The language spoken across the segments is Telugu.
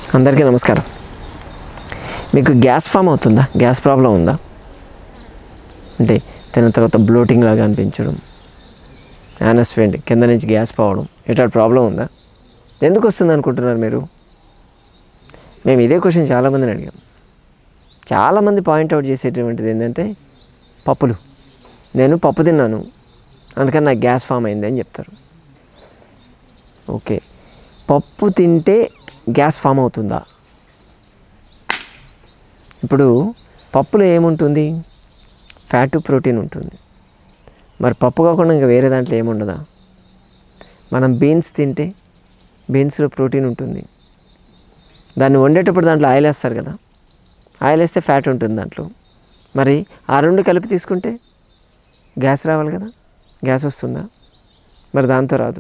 అందరికీ నమస్కారం. మీకు గ్యాస్ ఫామ్ అవుతుందా? గ్యాస్ ప్రాబ్లం ఉందా? అంటే తిన్న తర్వాత బ్లోటింగ్ లాగా అనిపించడం, యానస్ వెండి కింద నుంచి గ్యాస్ పోవడం, ఇట్లాంటి ప్రాబ్లం ఉందా? ఎందుకు వస్తుంది అనుకుంటున్నారు మీరు? మేము ఇదే క్వశ్చన్ చాలామందిని అడిగాం. చాలామంది పాయింట్అవుట్ చేసేటువంటిది ఏంటంటే పప్పులు, నేను పప్పు తిన్నాను అందుకని నాకు గ్యాస్ ఫామ్ అయింది అని చెప్తారు. ఓకే, పప్పు తింటే గ్యాస్ ఫామ్ అవుతుందా? ఇప్పుడు పప్పులో ఏముంటుంది? ఫ్యాటు, ప్రోటీన్ ఉంటుంది. మరి పప్పు కాకుండా ఇంకా వేరే దాంట్లో ఏముండదా? మనం బీన్స్ తింటే బీన్స్లో ప్రోటీన్ ఉంటుంది. దాన్ని వండేటప్పుడు దాంట్లో ఆయిల్ వేస్తారు కదా, ఆయిల్ వేస్తే ఫ్యాట్ ఉంటుంది దాంట్లో. మరి ఆ రెండు కలిపి తీసుకుంటే గ్యాస్ రావాలి కదా, గ్యాస్ వస్తుందా? మరి దాంతో రాదు.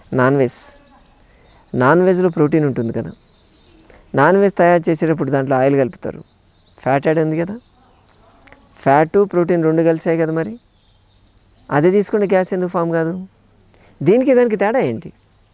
నాన్ వెజ్లో ప్రోటీన్ ఉంటుంది కదా, నాన్ వెజ్ తయారు చేసేటప్పుడు దాంట్లో ఆయిల్ కలుపుతారు, ఫ్యాట్ యాడ్ ఉంది కదా, ఫ్యాటు ప్రోటీన్ రెండు కలిసాయి కదా, మరి అదే తీసుకుంటే గ్యాస్ ఎందుకు ఫామ్ కాదు? దానికి తేడా ఏంటి?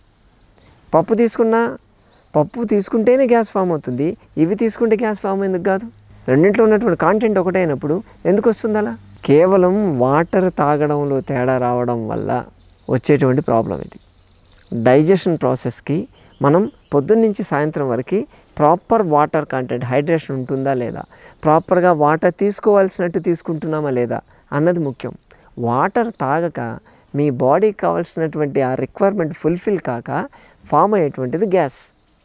పప్పు తీసుకుంటేనే గ్యాస్ ఫామ్ అవుతుంది, ఇవి తీసుకుంటే గ్యాస్ ఫామ్ ఎందుకు కాదు? రెండింటిలో ఉన్నటువంటి కాంటెంట్ ఒకటే అయినప్పుడు ఎందుకు వస్తుంది అలా? కేవలం వాటర్ తాగడంలో తేడా రావడం వల్ల వచ్చేటువంటి ప్రాబ్లం ఇది. డైజెషన్ ప్రాసెస్కి మనం పొద్దున్న నుంచి సాయంత్రం వరకు ప్రాపర్ వాటర్ కంటెంట్, హైడ్రేషన్ ఉంటుందా లేదా, ప్రాపర్గా వాటర్ తీసుకోవాల్సినట్టు తీసుకుంటున్నామా లేదా అన్నది ముఖ్యం. వాటర్ తాగక మీ బాడీకి కావాల్సినటువంటి ఆ రిక్వైర్మెంట్ ఫుల్ఫిల్ కాక ఫామ్ అయ్యేటువంటిది గ్యాస్.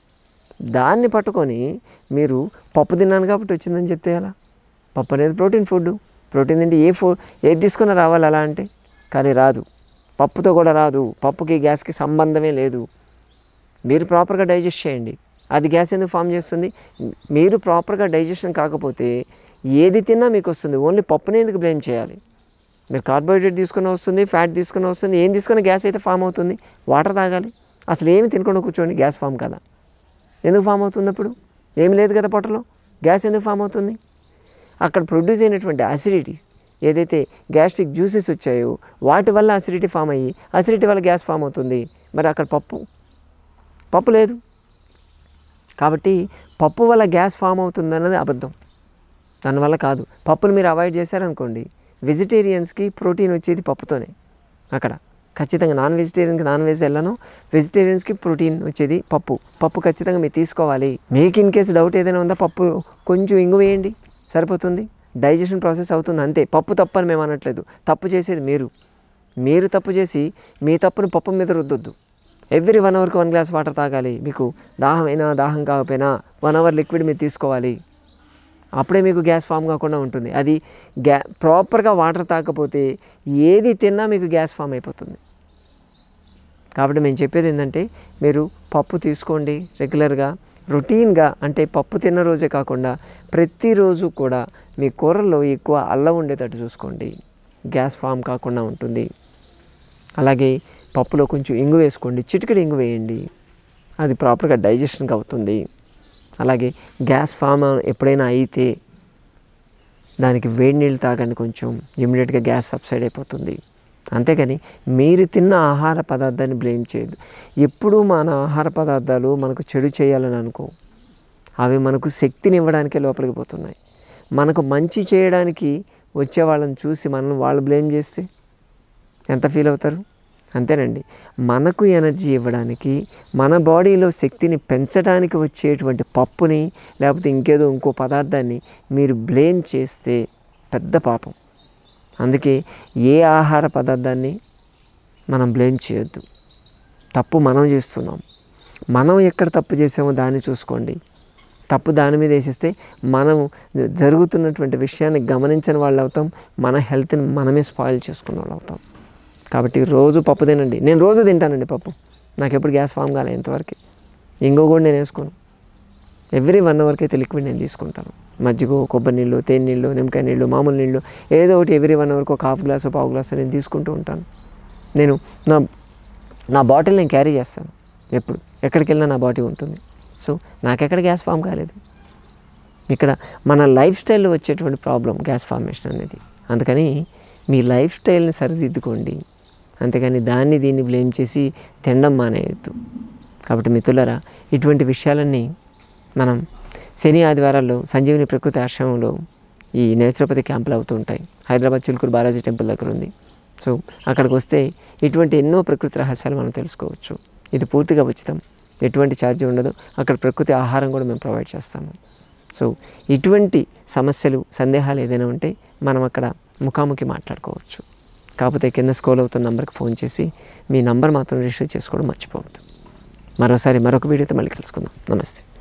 దాన్ని పట్టుకొని మీరు పప్పు తిన్నాను కాబట్టి వచ్చిందని చెప్తే ఎలా? పప్పు అనేది ప్రోటీన్ ఫుడ్, ప్రోటీన్ తింటే ఏది తీసుకున్నా రావాలి అలా అంటే, కానీ రాదు. పప్పుతో కూడా రాదు. పప్పుకి గ్యాస్కి సంబంధమే లేదు. మీరు ప్రాపర్గా డైజెస్ట్ చేయండి, అది గ్యాస్ ఎందుకు ఫామ్ చేస్తుంది? మీరు ప్రాపర్గా డైజెషన్ కాకపోతే ఏది తిన్నా మీకు వస్తుంది. ఓన్లీ పప్పునే ఎందుకు బ్లేమ్ చేయాలి? మీరు కార్బోహైడ్రేట్ తీసుకుని వస్తుంది, ఫ్యాట్ తీసుకుని వస్తుంది, ఏం తీసుకున్న గ్యాస్ అయితే ఫామ్ అవుతుంది. వాటర్ తాగాలి. అసలు ఏమి తినకుండా కూర్చోండి, గ్యాస్ ఫామ్ కదా. ఎందుకు ఫామ్ అవుతుంది? అప్పుడు ఏమి లేదు కదా పొట్టలో, గ్యాస్ ఎందుకు ఫామ్ అవుతుంది? అక్కడ ప్రొడ్యూస్ అయినటువంటి అసిడిటీ, ఏదైతే గ్యాస్ట్రిక్ జ్యూసెస్ వచ్చాయో వాటి వల్ల అసిడిటీ ఫామ్ అయ్యి అసిడిటీ వల్ల గ్యాస్ ఫామ్ అవుతుంది. మరి అక్కడ పప్పు లేదు కాబట్టి పప్పు వల్ల గ్యాస్ ఫామ్ అవుతుంది అన్నది అబద్ధం. దానివల్ల కాదు. పప్పును మీరు అవాయిడ్ చేశారనుకోండి, వెజిటేరియన్స్కి ప్రోటీన్ వచ్చేది పప్పుతోనే. అక్కడ ఖచ్చితంగా నాన్ వెజ్ వెళ్ళను, వెజిటేరియన్స్కి ప్రోటీన్ వచ్చేది పప్పు ఖచ్చితంగా మీరు తీసుకోవాలి. మీకు ఇన్ కేసు డౌట్ ఏదైనా ఉందా, పప్పు కొంచెం ఇంగు వేయండి సరిపోతుంది, డైజెషన్ ప్రాసెస్ అవుతుంది అంతే. పప్పు తప్పు అని మేము అనట్లేదు, తప్పు చేసేది మీరు తప్పు చేసి మీ తప్పును పప్పు మీద రుద్దొద్దు. ఎవ్రీ 1 అవర్కి 1 గ్లాస్ వాటర్ తాగాలి. మీకు దాహం కాకపోయినా 1 అవర్ లిక్విడ్ మీరు తీసుకోవాలి. అప్పుడే మీకు గ్యాస్ ఫామ్ కాకుండా ఉంటుంది. అది ప్రాపర్గా వాటర్ తాగకపోతే ఏది తిన్నా మీకు గ్యాస్ ఫామ్ అయిపోతుంది. కాబట్టి మేము చెప్పేది ఏంటంటే, మీరు పప్పు తీసుకోండి రెగ్యులర్గా, రొటీన్గా. అంటే పప్పు తిన్న రోజే కాకుండా ప్రతిరోజు కూడా మీ కూరల్లో ఎక్కువ అల్లం ఉండేటట్టు చూసుకోండి, గ్యాస్ ఫామ్ కాకుండా ఉంటుంది. అలాగే పప్పులో కొంచెం ఇంగు వేసుకోండి, చిటికెడు ఇంగు వేయండి, అది ప్రాపర్గా డైజెషన్కి అవుతుంది. అలాగే గ్యాస్ ఫామ్ ఎప్పుడైనా అయితే దానికి వేడి నీళ్ళు తాగండి, కొంచెం ఇమ్మీడియట్గా గ్యాస్ సబ్సైడ్ అయిపోతుంది. అంతేకాని మీరు తిన్న ఆహార పదార్థాన్ని బ్లేమ్ చేయదు. ఎప్పుడూ మన ఆహార పదార్థాలు మనకు చెడు చేయాలని అనుకో, అవి మనకు శక్తిని ఇవ్వడానికే లోపలికి పోతున్నాయి. మనకు మంచి చేయడానికి వచ్చే వాళ్ళని చూసి వాళ్ళు బ్లేమ్ చేస్తే ఎంత ఫీల్ అవుతారు? అంతేనండి, మనకు ఎనర్జీ ఇవ్వడానికి, మన బాడీలో శక్తిని పెంచడానికి వచ్చేటువంటి పప్పుని లేకపోతే ఇంకో పదార్థాన్ని మీరు బ్లేమ్ చేస్తే పెద్ద పాపం. అందుకే ఏ ఆహార పదార్థాన్ని మనం బ్లేమ్ చేయొద్దు. తప్పు మనం చేస్తున్నాం, మనం ఎక్కడ తప్పు చేసామో దాన్ని చూసుకోండి. తప్పు దాని మీద వేసేస్తే మనం జరుగుతున్నటువంటి విషయాన్ని గమనించని వాళ్ళు అవుతాం, మన హెల్త్ని మనమే స్పాయిల్ చేసుకున్న వాళ్ళు అవుతాం. కాబట్టి రోజు పప్పు తినండి. నేను రోజు తింటానండి పప్పు, నాకు ఎప్పుడు గ్యాస్ ఫామ్ కాలే ఇంతవరకు. ఇంకో కూడా నేను వేసుకోను. ఎవ్రీ 1 అవర్కి అయితే లిక్విడ్ నేను తీసుకుంటాను. మజ్జిగ, కొబ్బరి నీళ్ళు, తేనె నీళ్ళు, నిమ్మకాయ నీళ్ళు, మామూలు నీళ్ళు, ఏదో ఒకటి ఎవ్రీ 1 అవర్కి ఒక హాఫ్ గ్లాసు పావు గ్లాసు నేను తీసుకుంటూ ఉంటాను. నేను నా బాటిల్ నేను క్యారీ చేస్తాను, ఎప్పుడు ఎక్కడికి వెళ్ళినా నా బాటిల్ ఉంటుంది. సో నాకెక్కడ గ్యాస్ ఫామ్ కాలేదు. ఇక్కడ మన లైఫ్ స్టైల్లో వచ్చేటువంటి ప్రాబ్లం గ్యాస్ ఫార్మేషన్ అనేది. అందుకని మీ లైఫ్ స్టైల్ని సరిదిద్దుకోండి, అంతేగాని దీన్ని బ్లేమ్ చేసి తినడం మానేయద్దు. కాబట్టి మిత్రులారా, ఇటువంటి విషయాలన్నీ మనం శని ఆదివారాల్లో సంజీవిని ప్రకృతి ఆశ్రమంలో ఈ నేచురోపతి క్యాంపులు అవుతూ ఉంటాయి. హైదరాబాద్ చిలుకూరు బాలాజీ టెంపుల్ దగ్గర ఉంది. సో అక్కడికి వస్తే ఇటువంటి ఎన్నో ప్రకృతి రహస్యాలు మనం తెలుసుకోవచ్చు. ఇది పూర్తిగా ఉచితం, ఎటువంటి ఛార్జ్ ఉండదు. అక్కడ ప్రకృతి ఆహారం కూడా మేము ప్రొవైడ్ చేస్తాము. సో ఇటువంటి సమస్యలు సందేహాలు ఏదైనా ఉంటే మనం అక్కడ ముఖాముఖి మాట్లాడుకోవచ్చు. కాకపోతే కింద స్క్రోల్ అవుతున్న నంబర్కి ఫోన్ చేసి మీ నంబర్ మాత్రం రిజిస్టర్ చేసుకోవడం మర్చిపోవద్దు. మరోసారి మరొక వీడియోతో మళ్ళీ కలుసుకుందాం. నమస్తే.